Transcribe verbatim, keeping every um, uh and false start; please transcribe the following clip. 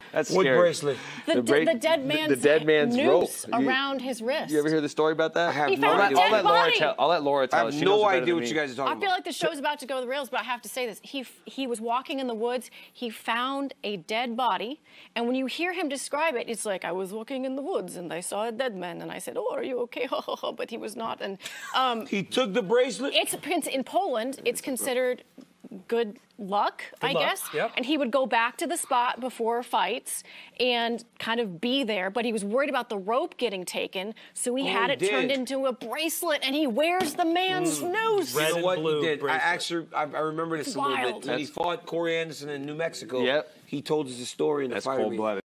That's what scary. bracelet? The, The, bra the dead man's, the dead man's noose rope. around his wrist. You ever hear the story about that? I have He no found a idea. dead I'll let Laura body. tell. I'll let Laura tell. I have it. She knows no it better idea than what me. you guys are talking I about. feel like the show's about to go to the rails, but I have to say this. He he was walking in the woods. He found a dead body, and when you hear him describe it, it's like, I was walking in the woods and I saw a dead man, and I said, oh, are you okay? But he was not. And um, He took the bracelet? it's in Poland. It's considered good luck, I luck, guess. yep. And he would go back to the spot before fights and kind of be there, but he was worried about the rope getting taken, so he Oh, had he it did. turned into a bracelet, and he wears the man's noose. Red You know and what blue he did? I bracelet. actually, I, I remember this a little Wild. bit. When he fought Corey Anderson in New Mexico, Yep. he told us a story in the That's fight. cold-blooded.